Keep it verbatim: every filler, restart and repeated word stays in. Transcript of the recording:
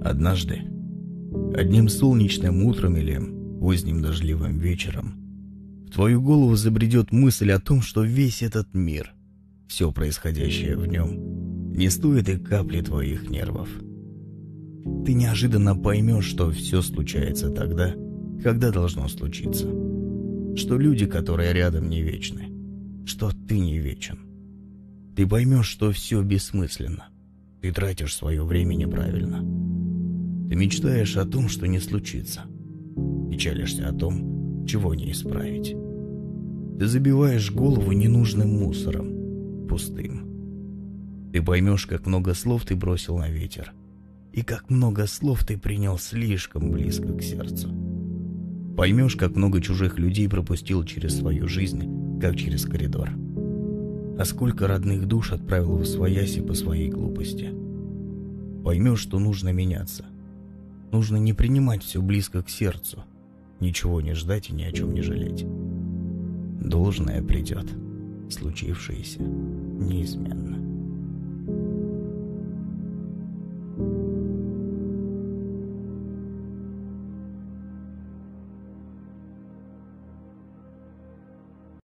Однажды, одним солнечным утром или поздним дождливым вечером, в твою голову забредет мысль о том, что весь этот мир, все происходящее в нем, не стоит и капли твоих нервов. Ты неожиданно поймешь, что все случается тогда, когда должно случиться, что люди, которые рядом, не вечны, что ты не вечен. Ты поймешь, что все бессмысленно, ты тратишь свое время неправильно. Ты мечтаешь о том, что не случится, печалишься о том, чего не исправить. Ты забиваешь голову ненужным мусором, пустым. Ты поймешь, как много слов ты бросил на ветер, и как много слов ты принял слишком близко к сердцу. Поймешь, как много чужих людей пропустил через свою жизнь, как через коридор. А сколько родных душ отправил в освояси по своей глупости. Поймешь, что нужно меняться. Нужно не принимать все близко к сердцу, ничего не ждать и ни о чем не жалеть. Должное придет, случившееся неизменно.